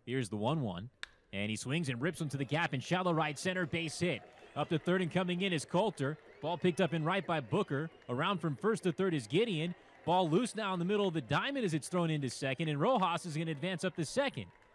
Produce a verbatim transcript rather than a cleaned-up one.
Here's the one one. And he swings and rips him to the gap in shallow right center, base hit. Up to third and coming in is Coulter. Ball picked up in right by Booker. Around from first to third is Gideon. Ball loose now in the middle of the diamond as it's thrown into second, and Rojas is going to advance up to second.